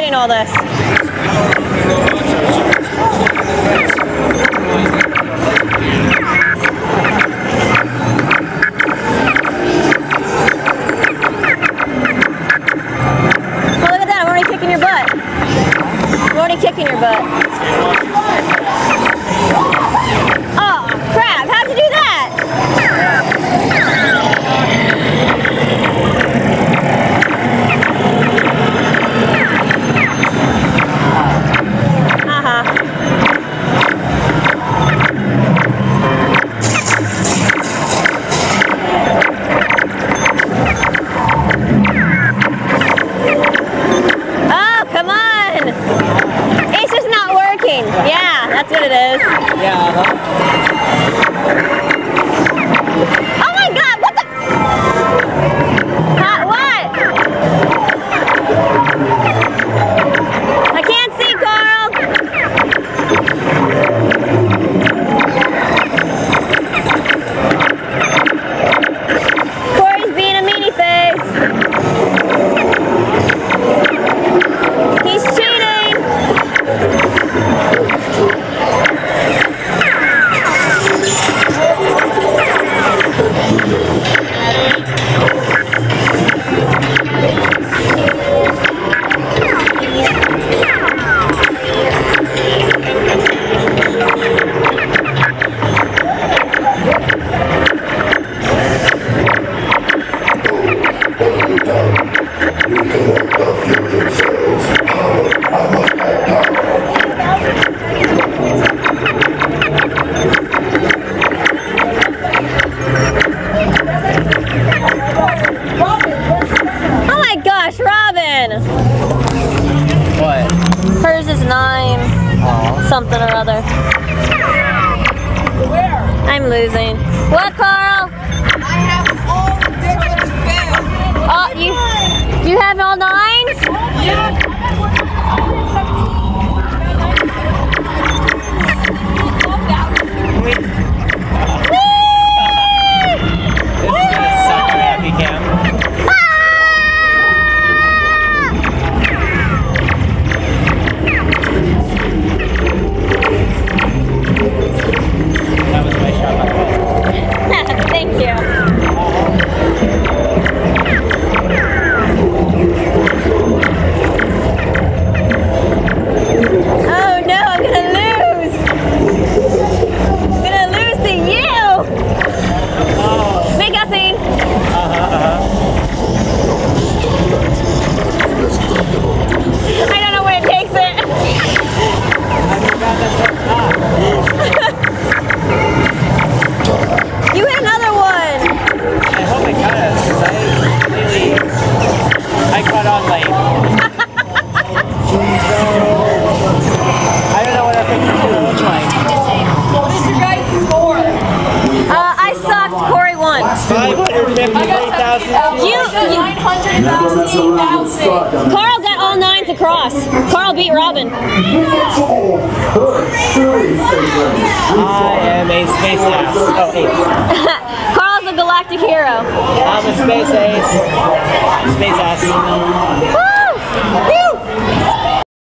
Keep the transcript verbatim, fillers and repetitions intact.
getting all this? Oh, look at that, I'm already kicking your butt. I'm already kicking your butt. Oh, crap, how'd you do that? Yeah, that's what it is. Yeah. Uh-huh. Oh my God! What the? Huh, what? I can't see, Carl. Corey's being a meanie face. He's cheating. What? Hers is nine. Aww. Something or other. Where? I'm losing. What, Carl? I have all the different films. Oh, you, you have all nines? Yeah. Thank you. Oh no, I'm gonna lose. I'm gonna lose to you. Oh. Make a scene. Uh-huh, I don't know where it takes it. You hit another one! I hope it does, because I really, I caught on late. I don't know what I think it's going to look like. What is your guys' score? Uh, I sucked, Corey won. five hundred fifty-three thousand. You, you, nine hundred sixteen thousand. Carl got all nines across. Carl beat Robin. I am a space ass. Oh, eight. Carl's a galactic hero. I'm a space ace. Space ass. Woo! Woo!